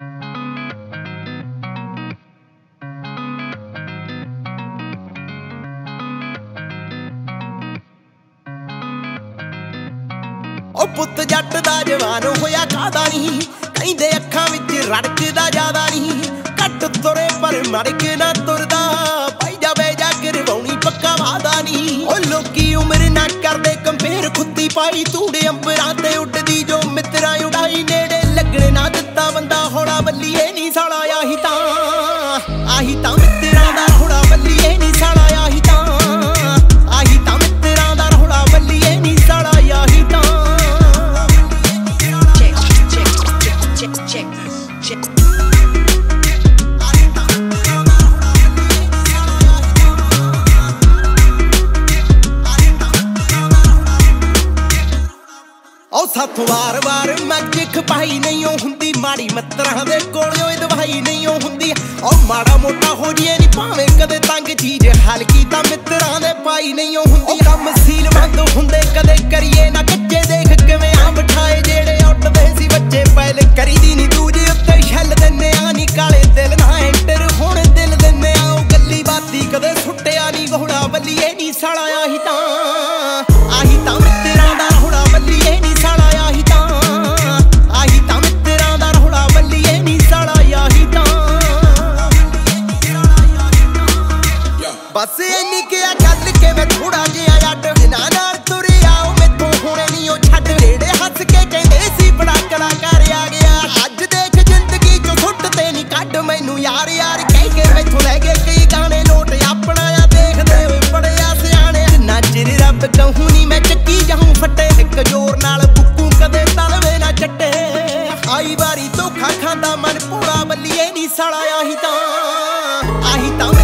ओ पुत जट दा जवान होया कादा नहीं, कहिंदे अखां विच रड़कदा ज्यादा नहीं। घट तुरे पर मड़क ना तुरदा, पाई जावे जा करवाउणी पक्का वादा नहीं। ओ लोकी उम्र ना करदे कंपेयर, खुत्ती पाई तूड़े अंबरां ते उड्डदी जो मित्रां उड़ाई। नेड़े लगणे ना दित्ता बंदा होड़ा बल्लीए नी साला, आही तां मित्रां दा होड़ा बल्लीए नी साला, आही तां मित्रां दा होड़ा बल्लीए नी साला, आही तां। साथ वार वार मज खपाई नहीं हुंदी, माड़ी मित्रां दे कोलों दवाई नहीं हुंदी। माड़ा मोटा हो जिए नी भावें कदे तंग, चीज हल्की तां मित्रां दे पाई नहीं हुंदी। कम सील बंद हुंदे कदे करिए ना कच्चे, देख किवें आ बिठाए जेड़े उठदे सी बच्चे। पैल करी दी नी दूजे उत्ते छल दिंदे आ नी, काले दिल ना एंटर हुण दिल दिंदे आ। गल्ली बाती कदे सुट्टिया नी घोड़ा बल्लीए नी साला, आही तां मित्रां दा होड़ा बल्लीए नी साला, बस इन्नी क्या गल के मैं थोड़ा जिहा अड। जिन्हां नाल तुरे आओ मैथों हुणे नी ओ छड्ड, नेड़े हस के कहंदे सी बड़ा कलाकार आ गया। अज देख जिंदगी चों सुट ते नी कढ मैनू यार यार कह के, मैथों लै गए कई गाने नोट अपना आ देखदे होए बड़िया सियाणे। जिन्ना चिर रब कहूं नी मैं चक्की जाऊं फट्टे, इक जोर नाल बुक्कू कदे तलवे ना चट्टे। आई वारी धोखा खांदा मन पूरा बल्लीए नी साला, आही तां